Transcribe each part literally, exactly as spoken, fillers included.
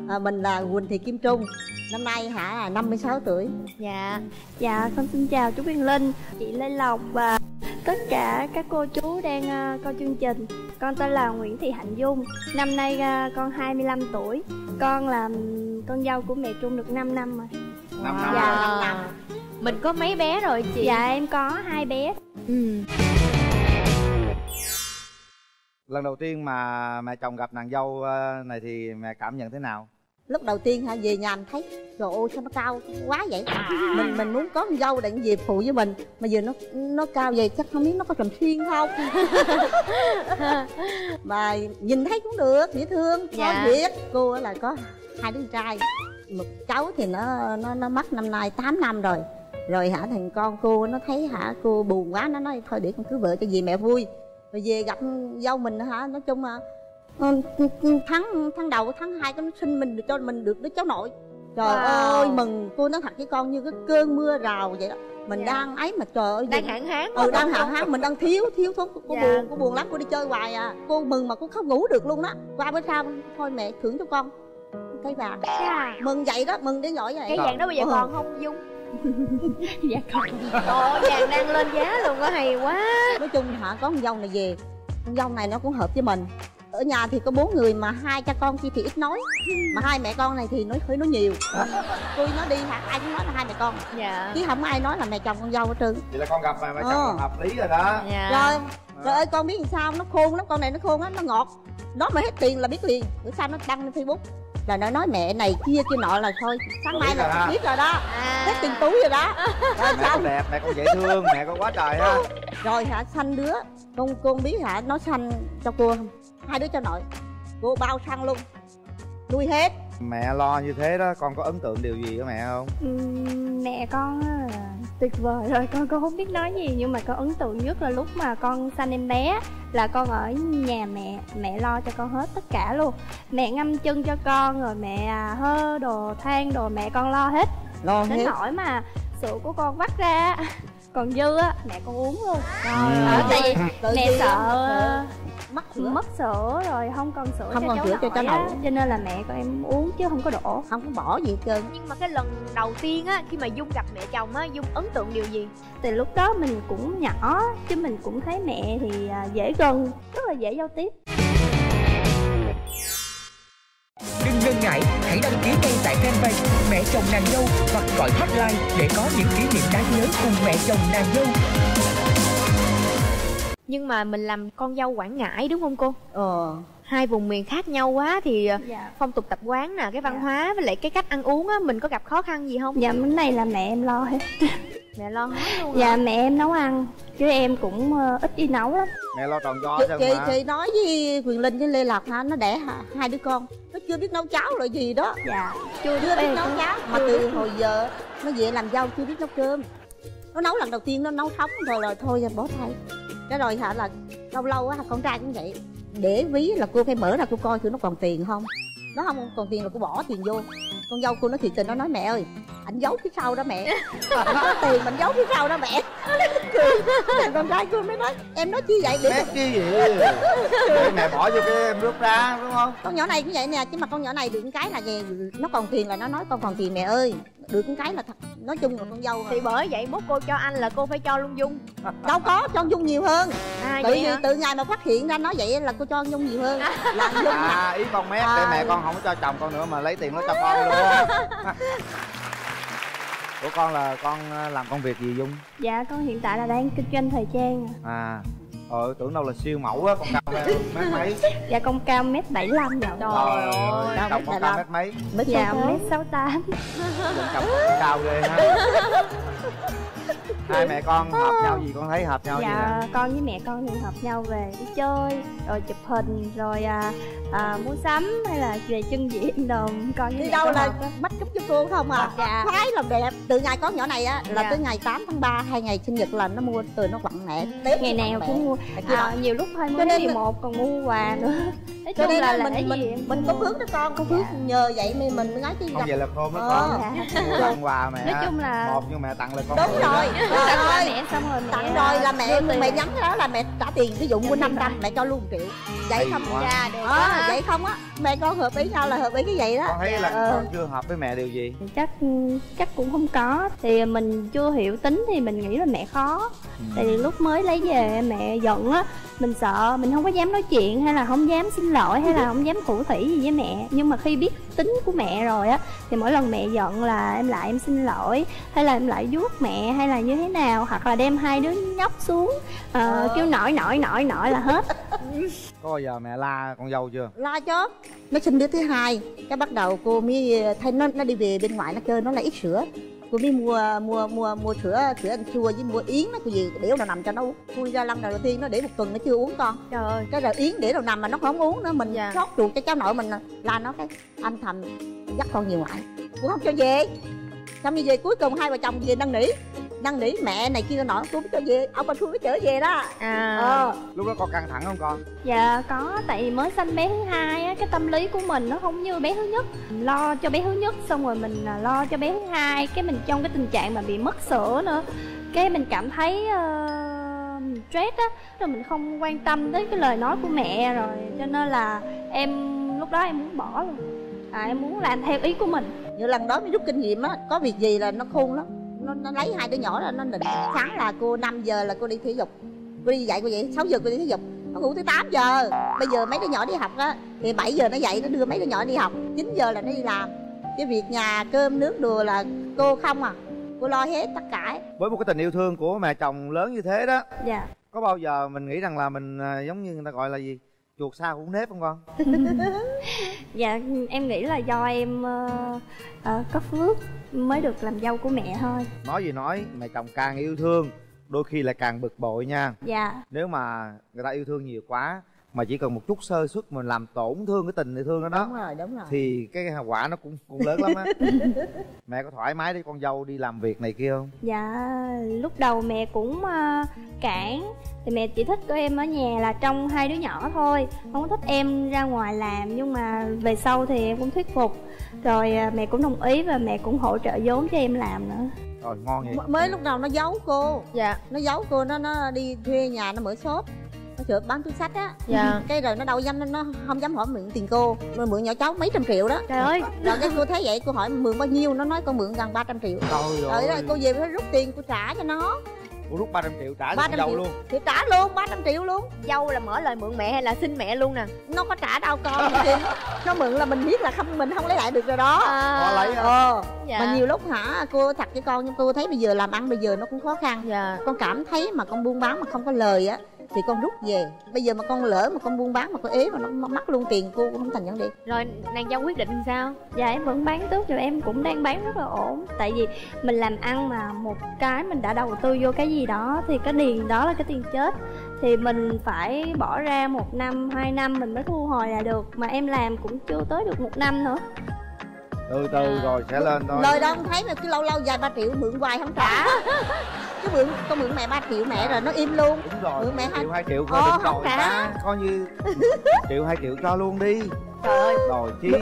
À, mình là Quỳnh Thị Kim Trung, năm nay hả năm mươi sáu tuổi. Dạ. Dạ con xin chào chú Quyền Linh, chị Lê Lộc và tất cả các cô chú đang uh, coi chương trình. Con tên là Nguyễn Thị Hạnh Dung, năm nay uh, con hai mươi lăm tuổi. Con là con dâu của mẹ Trung được năm năm rồi. Năm năm. Dạ, Wow. năm năm. Mình có mấy bé rồi chị? Dạ em có hai bé. Ừ. Lần đầu tiên mà mẹ chồng gặp nàng dâu này thì mẹ cảm nhận thế nào? Lúc đầu tiên hả về nhà mình thấy trời ơi sao nó cao quá vậy. Mình mình muốn có con dâu để về phụ với mình, mà giờ nó nó cao vậy chắc không biết nó có trầm xuyên không. Mà nhìn thấy cũng được, dễ thương. Dạ. Có biết cô là có hai đứa trai, một cháu thì nó nó nó mất năm nay tám năm rồi. Rồi hả thằng con cô nó thấy hả cô buồn quá, nó nói thôi để con cưới vợ cho dì mẹ vui. Rồi về gặp dâu mình hả, nói chung là tháng tháng đầu tháng hai nó sinh mình được cho mình được đứa cháu nội. Trời Wow. ơi mừng, cô nói thật với con như cái cơn mưa rào vậy đó. Mình Dạ. đang ấy mà trời ơi Đang mình- hạn hán. ừ đang hạn hán, mình đang thiếu thiếu thuốc. Cô Dạ. buồn, cô buồn lắm, cô đi chơi hoài à. Cô mừng mà cô không ngủ được luôn đó. Qua bữa sau thôi mẹ thưởng cho con cái vàng. Dạ. Mừng vậy đó, mừng đến giỏi vậy. Cái vàng đó bây giờ Ừ. còn không Dung? Dạ con. Trời ơi, vàng đang lên giá luôn á, hay quá. Nói chung hả có con dâu này về, con dâu này nó cũng hợp với mình. Ở nhà thì có bốn người mà hai cha con kia thì ít nói, mà hai mẹ con này thì nói hơi nói nhiều. Tôi nói đi hả ai cũng nói là hai mẹ con, Dạ. chứ không ai nói là mẹ chồng con dâu hết trơn. Vậy là con gặp mà mẹ Ờ. chồng hợp lý rồi đó. Dạ. Rồi trời ơi con biết làm sao, nó khôn lắm, con này nó khôn lắm, nó ngọt. Nó mà hết tiền là biết liền. Bữa sau nó đăng lên Facebook là nó nói mẹ này kia kia nọ là thôi sáng mai Biết rồi là ha. biết rồi đó. À. Hết tiền túi rồi đó. Rồi Mẹ con xong đẹp, mẹ con dễ thương, mẹ con quá trời ha. rồi hả sanh đứa con con biết hả nó sanh cho cô hai đứa cho nội, cô bao xăng luôn nuôi hết. Mẹ lo như thế đó, con có ấn tượng điều gì của mẹ không? Ừm, mẹ con á là tuyệt vời rồi, con con không biết nói gì, nhưng mà con ấn tượng nhất là lúc mà con sanh em bé là con ở nhà mẹ, mẹ lo cho con hết tất cả luôn. Mẹ ngâm chân cho con, rồi mẹ à, hơ đồ than đồ mẹ con lo hết. Lo Đến hết. nỗi mà sữa của con vắt ra còn dư á mẹ con uống luôn. Trời Ừ. Ở tại vì Tự mẹ nhiên sợ mất sữa, mất sữa rồi không còn sữa Không cho còn cháu sữa cho cháu nội á, nội. cho nên là mẹ con em uống chứ không có đổ. không có bỏ gì hết trơn. Nhưng mà cái lần đầu tiên á, khi mà Dung gặp mẹ chồng á, Dung ấn tượng điều gì? Từ lúc đó mình cũng nhỏ chứ mình cũng thấy mẹ thì à, dễ gần, rất là dễ giao tiếp. Đừng ngần ngại, hãy đăng ký ngay tại fanpage Mẹ Chồng Nàng Dâu hoặc gọi hotline để có những kỷ niệm đáng nhớ cùng mẹ chồng nàng dâu. Nhưng mà mình làm con dâu Quảng Ngãi đúng không cô? Ờ Hai vùng miền khác nhau quá thì Dạ. phong tục tập quán nè, cái văn Dạ. hóa với lại cái cách ăn uống á, mình có gặp khó khăn gì không? Dạ cái này là mẹ em lo hết. Mẹ lo hết luôn Dạ hả? mẹ em nấu ăn chứ em cũng ờ, ít đi nấu lắm. Mẹ lo tròn do chị, chứ chị mà. chị nói với Quyền Linh với Lê Lộc ha, nó đẻ ha- hai đứa con, nó chưa biết nấu cháo rồi gì đó, Dạ chưa biết Ê, nấu con- cháo mà từ hồi giờ nó về làm dâu chưa biết nấu cơm. Nó nấu lần đầu tiên nó nấu sống rồi rồi thôi rồi bỏ thay. Cái rồi hả là lâu lâu á con trai cũng vậy, để ví là cô phải mở ra cô coi thử nó còn tiền không. Nó không còn tiền là cô bỏ tiền vô. Con dâu cô nó thiệt tình, nó nói mẹ ơi anh giấu phía sau đó mẹ, anh có tiền mình giấu phía sau đó mẹ. Thằng con trai cô mới nói em nói chi vậy để Mét chi vậy? Để mẹ bỏ vô cái em rút ra đúng không? con nhỏ này cũng vậy nè, chứ mà con nhỏ này được cái là về nó còn tiền là nó nói con còn tiền mẹ ơi, được cái là thật. Nói chung là con dâu Thì bởi vậy mốt cô cho anh là cô phải cho luôn Dung. đâu có cho Dung nhiều hơn. À Tự vậy nhiên hả? từ ngày mà phát hiện ra nói vậy là cô cho Dung nhiều hơn. Là Dung là À ý con mét À. để mẹ con không có cho chồng con nữa mà lấy tiền nó cho con luôn. Của con là con làm công việc gì Dung? Dạ con hiện tại là đang kinh doanh thời trang. À ờ tưởng đâu là siêu mẫu á, con cao mét mấy? Dạ con cao mét bảy mươi lăm rồi. Trời ơi. cao chồng mét con bảy cao lăm. mét mấy? mới Dạ số mét sáu tám. Chồng con cao ghê ha. Hai mẹ con hợp nhau gì con thấy hợp nhau gì nè? Dạ con với mẹ con thì hợp nhau về đi chơi rồi chụp hình rồi à, à, mua sắm hay là về chân diện đồ, con với đi mẹ đâu con là hợp á. make up cho cô không à. Dạ. Khoái làm đẹp. Từ ngày có nhỏ này á là Dạ. tới ngày tám tháng ba hai ngày sinh nhật là nó mua từ nó quặn mẹ. Ngày nào cũng mua, Tại kia à, nhiều lúc hai Cho mươi nên mười là- một còn mua quà nữa. Nói cho chung nên là là lễ mình gì mình em mình cũng có mua. phước đó con, có phước Dạ. nhờ vậy mình mình mới nói chứ Không gặp. vậy là khôn đó Ờ. con. Dạ. Tặng quà mẹ. Nói chung là- một nhưng mẹ tặng là con. Đúng mười rồi. đó. Trời Tặng quà ơi, mẹ xong rồi mẹ tặng rồi là mẹ đưa tiền. mẹ nhắn cái đó là mẹ trả tiền, ví dụ mua năm trăm mẹ cho luôn một triệu. Vậy Hay không? quá. Dạ được Ờ, quá. vậy không á, mẹ con hợp ý nhau là hợp ý cái vậy đó. Con thấy là Ờ. con chưa hợp với mẹ điều gì? Chắc chắc cũng không có. Thì mình chưa hiểu tính thì mình nghĩ là mẹ khó. Ừ. Tại vì lúc mới lấy về mẹ giận á, mình sợ, mình không có dám nói chuyện hay là không dám xin lỗi hay là không dám thủ thỉ gì với mẹ. Nhưng mà khi biết tính của mẹ rồi á thì mỗi lần mẹ giận là em lại em xin lỗi, hay là em lại vuốt mẹ, hay là như thế nào, hoặc là đem hai đứa nhóc xuống ờ, Ờ. kêu nổi nổi nổi nổi là hết. Có bao giờ mẹ la con dâu chưa? Lo chứ. Nó sinh đứa thứ hai, cái bắt đầu cô mới thấy nó nó đi về bên ngoài nó chơi, nó là ít sữa. Cô mới mua mua mua mua sữa sữa ăn chua với mua yến nó cái gì đểu đầu nằm cho nó uống. Khui ra lần đầu tiên nó để một tuần nó chưa uống con. Trời ơi. Cái rồi yến để đầu nằm mà nó không uống nữa, mình Dạ. sốt ruột cho cháu nội mình là nó cái âm thầm dắt con về ngoại. Cô không cho về. Xong rồi về cuối cùng hai vợ chồng về năn nỉ. Năn nỉ mẹ này kia nọ, cô mới cho về, ông bà Thu mới chở về đó. À. Ờ. Lúc đó con căng thẳng không con? Dạ có, tại vì mới sanh bé thứ hai á, cái tâm lý của mình nó không như bé thứ nhất. Lo cho bé thứ nhất xong rồi mình à, lo cho bé thứ hai, cái mình trong cái tình trạng mà bị mất sữa nữa, cái mình cảm thấy uh, stress á, rồi mình không quan tâm tới cái lời nói của mẹ rồi, cho nên là em lúc đó em muốn bỏ luôn. À, em muốn làm theo ý của mình. Như lần đó mới rút kinh nghiệm á, có việc gì là nó khôn lắm. Nó, nó lấy hai đứa nhỏ ra nó định. Sáng là cô năm giờ là cô đi thể dục, cô đi dạy cô vậy, sáu giờ cô đi thể dục, nó ngủ tới tám giờ. Bây giờ mấy đứa nhỏ đi học á thì bảy giờ nó dậy, nó đưa mấy đứa nhỏ đi học, chín giờ là nó đi làm. Cái việc nhà cơm nước đồ là cô không à, cô lo hết tất cả. Với một cái tình yêu thương của mẹ chồng lớn như thế đó, Dạ. có bao giờ mình nghĩ rằng là mình à, giống như người ta gọi là gì, chuột xa hũ nếp không con? Dạ em nghĩ là do em uh, uh, có phước mới được làm dâu của mẹ thôi. Nói gì nói, mẹ chồng càng yêu thương đôi khi lại càng bực bội nha. Dạ. Nếu mà người ta yêu thương nhiều quá mà chỉ cần một chút sơ suất mình làm tổn thương cái tình yêu thương đó đó, Đúng rồi, đúng rồi. thì cái hậu quả nó cũng cũng lớn lắm á. Mẹ có thoải mái để con dâu đi làm việc này kia không? Dạ lúc đầu mẹ cũng uh, cản. Thì mẹ chỉ thích của em ở nhà là trông hai đứa nhỏ thôi, không có thích em ra ngoài làm. Nhưng mà về sau thì em cũng thuyết phục, rồi uh, mẹ cũng đồng ý và mẹ cũng hỗ trợ vốn cho em làm nữa. Rồi ngon vậy. M- mới lúc đầu nó giấu cô, Dạ. nó giấu cô, nó nó đi thuê nhà, nó mở shop, nó chợ bán túi xách á. Dạ. Cái rồi nó đâu dám, nó, nó không dám hỏi mượn tiền cô, nó mượn nhỏ cháu mấy trăm triệu đó. Trời ơi. Rồi cái cô thấy vậy, cô hỏi mượn bao nhiêu, nó nói con mượn gần ba trăm triệu. Trời Rồi ơi. rồi cô về phải rút tiền cô trả cho nó. Ủa rút ba trăm triệu trả cho ba con trăm dâu triệu luôn? thì trả luôn ba trăm triệu luôn. Dâu là mở lời mượn mẹ hay là xin mẹ luôn nè? Nó có trả đâu con. Nó mượn là mình biết là không, mình không lấy lại được rồi đó. Có lấy hả? Ờ. Dạ. Mà nhiều lúc hả cô thật với con, nhưng cô thấy bây giờ làm ăn bây giờ nó cũng khó khăn. Dạ. Con cảm thấy mà con buôn bán mà không có lời á thì con rút về. Bây giờ mà con lỡ mà con buôn bán mà con ế mà nó mất luôn tiền, cô cũng không thành vấn đề. Rồi nàng dâu quyết định sao? Dạ em vẫn bán tốt, rồi em cũng đang bán rất là ổn. Tại vì mình làm ăn mà, một cái mình đã đầu tư vô cái gì đó thì cái tiền đó là cái tiền chết. Thì mình phải bỏ ra một năm, hai năm mình mới thu hồi lại được. Mà em làm cũng chưa tới được một năm nữa. Từ từ rồi sẽ lên thôi. Lời đâu không thấy mà cứ lâu lâu vài ba triệu mượn hoài không trả. Cứ mượn, con mượn mẹ ba triệu mẹ rồi nó im luôn. Đúng rồi, Mượn mẹ hai triệu hai triệu coi Ờ, đúng không rồi trả. ta. Coi như triệu hai triệu cho luôn đi. Trời ơi. Rồi chi.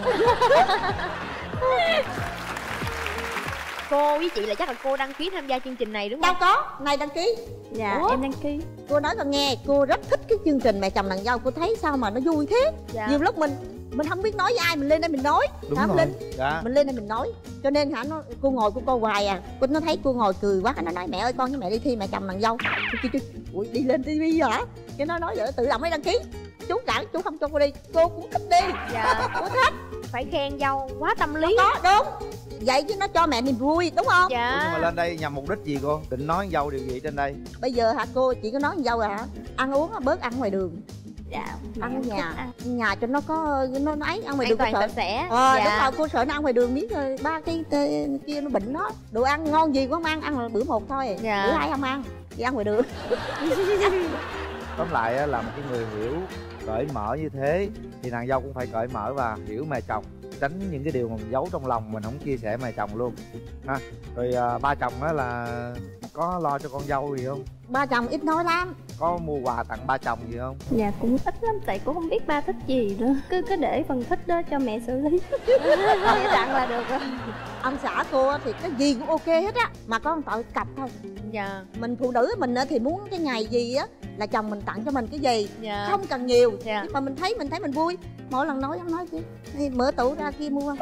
Cô với chị là chắc là cô đăng ký tham gia chương trình này đúng đâu không? có, này đăng ký. Dạ Ủa? em đăng ký. Cô nói con nghe, cô rất thích cái chương trình mẹ chồng nàng dâu. Cô thấy sao mà nó vui thế. Dạ. Nhiều lúc mình mình không biết nói với ai, mình lên đây mình nói. Đúng Hả, rồi. Linh? Dạ. Mình lên đây mình nói. Cho nên hả nó, cô ngồi cô coi hoài à. Cô nó thấy cô ngồi cười quá, nó nói mẹ ơi con với mẹ đi thi mẹ chồng nàng dâu. Chú, chú, ui đi lên tivi hả? Cái nó nói vậy tự động mới đăng ký. Chú cản, chú không cho cô đi. Cô cũng thích đi. Dạ. Cô thích. Phải khen dâu quá tâm lý. Có đúng. Vậy chứ nó cho mẹ niềm vui đúng không? Ủa, nhưng mà Dạ. lên đây nhằm mục đích gì cô? Định nói dâu điều gì trên đây? Bây giờ hả cô chỉ có nói con dâu à hả? Ăn uống á, bớt ăn ngoài đường. Dạ mẹ Ăn ở em thích nhà. ăn. Nhà cho nó có nó nó ấy ăn ngoài An đường cô toàn sợ. sạch sẽ. Ờ Dạ. đúng rồi, cô sợ nó ăn ngoài đường biết rồi ba cái tê- kia nó bệnh nó. Đồ ăn ngon gì cũng không ăn, ăn là bữa một thôi. Dạ. Bữa hai không ăn. Đi ăn ngoài đường. Tóm lại á, là một cái người hiểu cởi mở như thế thì nàng dâu cũng phải cởi mở và hiểu mẹ chồng tránh những cái điều mà mình giấu trong lòng mình không chia sẻ mẹ chồng luôn ha. Rồi à, ba chồng á là có lo cho con dâu gì không? Ba chồng ít nói lắm. Có mua quà tặng ba chồng gì không? Dạ cũng ít lắm, tại cũng không biết ba thích gì nữa, cứ cứ để phần thích đó cho mẹ xử lý. Mẹ tặng là được rồi. Ông xã cô thì cái gì cũng ok hết á, mà có một tội cặp thôi. Dạ. Mình phụ nữ mình thì muốn cái ngày gì á là chồng mình tặng cho mình cái gì, Dạ. không cần nhiều, Dạ. nhưng mà mình thấy mình thấy mình vui. Mỗi lần nói ông nói chứ thì mở tủ ra kia mua không.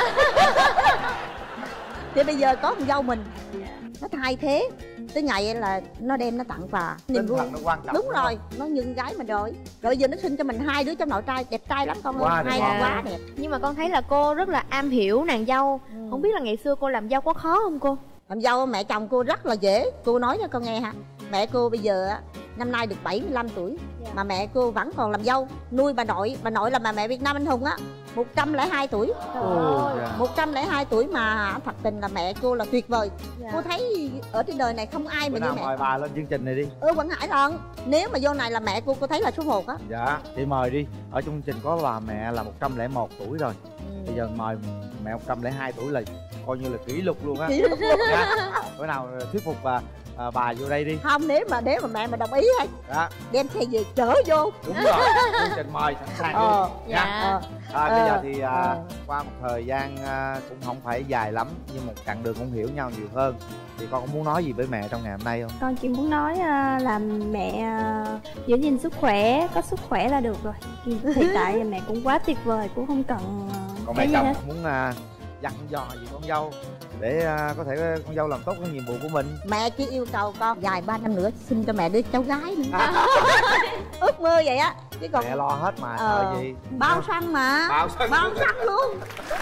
Thì bây giờ có con dâu mình nó thay thế tới ngày là nó đem nó tặng quà niềm Tinh vui. thần nó quan trọng. Đúng rồi, nó như gái mình rồi. Rồi giờ nó sinh cho mình hai đứa cháu nội trai đẹp trai lắm con ơi, Quá hai đẹp. đứa quá đẹp. Nhưng mà con thấy là cô rất là am hiểu nàng dâu. Ừ. Không biết là ngày xưa cô làm dâu có khó không cô? Làm dâu mẹ chồng cô rất là dễ. Cô nói cho con nghe ha, mẹ cô bây giờ á năm nay được bảy mươi lăm tuổi, Dạ. mà mẹ cô vẫn còn làm dâu nuôi bà nội. Bà nội là bà mẹ Việt Nam anh hùng á, một trăm lẻ hai tuổi. Ồ, dạ. một trăm lẻ hai tuổi mà thật tình là mẹ cô là tuyệt vời. Dạ. Cô thấy ở trên đời này không ai Bữa mà như nào mẹ. mời bà lên chương trình này đi. Ừ, Quảng Hải lần. Nếu mà vô này là mẹ cô, cô thấy là số một á. Dạ, chị mời đi. Ở trong chương trình có bà mẹ là một trăm lẻ một tuổi rồi. Bây giờ mời mẹ một trăm lẻ hai tuổi là coi như là kỷ lục luôn á. Kỷ lục luôn. Dạ. Bữa nào thuyết phục bà, à, bà vô đây đi. Không, nếu mà nếu mà mẹ mà đồng ý hay Đó, đem xe về chở vô. đúng rồi. Chương trình mời sẵn sàng Ờ, luôn. dạ. Nha. Ờ. À, bây giờ Ờ, thì à, ờ. qua một thời gian à, cũng không phải dài lắm, nhưng một chặng đường cũng hiểu nhau nhiều hơn. Thì con có muốn nói gì với mẹ trong ngày hôm nay không? Con chỉ muốn nói à, là mẹ à, giữ gìn sức khỏe, có sức khỏe là được rồi. Hiện tại thì mẹ cũng quá tuyệt vời, cũng không cần à, Còn cái mẹ gì chồng hết. muốn à, dặn dò gì con dâu để à, có thể con dâu làm tốt cái nhiệm vụ của mình. Mẹ chỉ yêu cầu con vài ba năm nữa sinh cho mẹ đứa cháu gái nữa. Ước mơ vậy á, chứ còn Mẹ lo hết mà, Ờ. sợ gì. bao xăng mà. Bao xăng. Bao xăng luôn.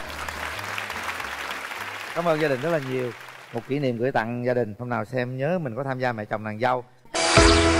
Cảm ơn gia đình rất là nhiều. Một kỷ niệm gửi tặng gia đình. Hôm nào xem nhớ mình có tham gia mẹ chồng nàng dâu.